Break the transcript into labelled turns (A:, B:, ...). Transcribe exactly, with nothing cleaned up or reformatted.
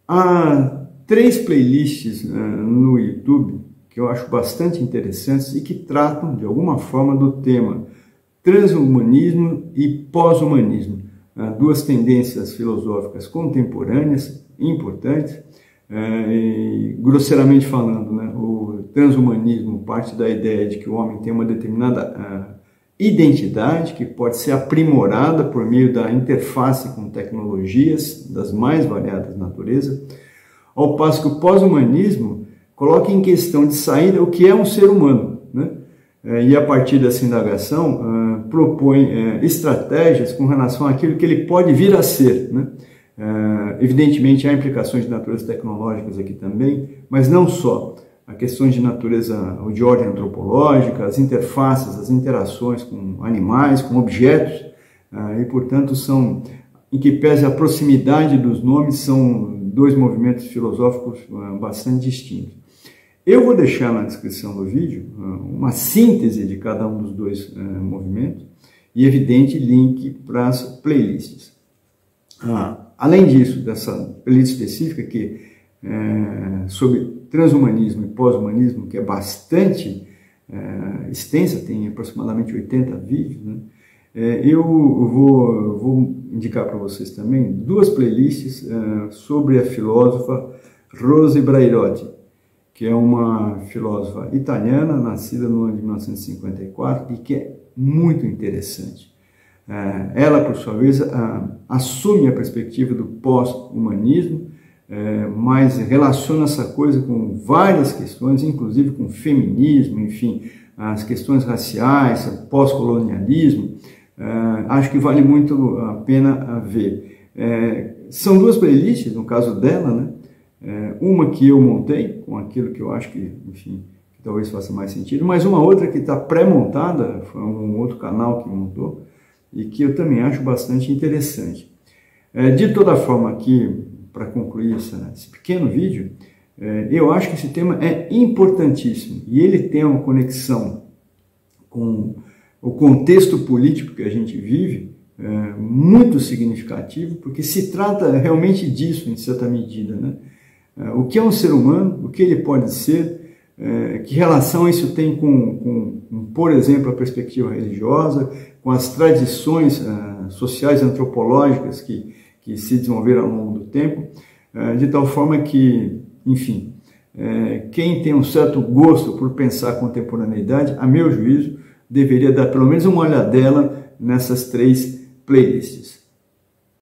A: Há três playlists uh, no YouTube que eu acho bastante interessantes e que tratam, de alguma forma, do tema transhumanismo e pós-humanismo. Uh, duas tendências filosóficas contemporâneas, importantes, uh, e, grosseiramente falando, né, o transhumanismo parte da ideia de que o homem tem uma determinada uh, identidade que pode ser aprimorada por meio da interface com tecnologias das mais variadas natureza, ao passo que o pós-humanismo coloca em questão de saída o que é um ser humano, né? E a partir dessa indagação uh, propõe uh, estratégias com relação àquilo que ele pode vir a ser, né? Uh, evidentemente há implicações de natureza tecnológicas aqui também, mas não só. Há questões de natureza ou de ordem antropológica, as interfaces, as interações com animais, com objetos, uh, e portanto são, em que pese a proximidade dos nomes, são dois movimentos filosóficos uh, bastante distintos. Eu vou deixar na descrição do vídeo uh, uma síntese de cada um dos dois uh, movimentos e, evidente, link para as playlists. Ah, além disso, dessa playlist específica que é, sobre transhumanismo e pós-humanismo, que é bastante é, extensa, tem aproximadamente oitenta vídeos, né? é, eu vou, vou indicar para vocês também duas playlists é, sobre a filósofa Rose Brairotti, que é uma filósofa italiana, nascida no ano de mil novecentos e cinquenta e quatro, e que é muito interessante. É, ela, por sua vez, a, assume a perspectiva do pós-humanismo, É, mas relaciona essa coisa com várias questões, inclusive com feminismo, enfim, as questões raciais, pós-colonialismo. É, acho que vale muito a pena ver. É, são duas playlists, no caso dela, né? É, uma que eu montei, com aquilo que eu acho que, enfim, que talvez faça mais sentido, mas uma outra que está pré-montada, foi um outro canal que montou, e que eu também acho bastante interessante. É, de toda forma, aqui, para concluir essa, esse pequeno vídeo, é, eu acho que esse tema é importantíssimo e ele tem uma conexão com o contexto político que a gente vive, é, muito significativo, porque se trata realmente disso, em certa medida, né? É, o que é um ser humano, o que ele pode ser, é, que relação isso tem com, com, com, por exemplo, a perspectiva religiosa, com as tradições é, sociais e antropológicas que que se desenvolveram ao longo do tempo, de tal forma que, enfim, quem tem um certo gosto por pensar a contemporaneidade, a meu juízo, deveria dar pelo menos uma olhadela nessas três playlists.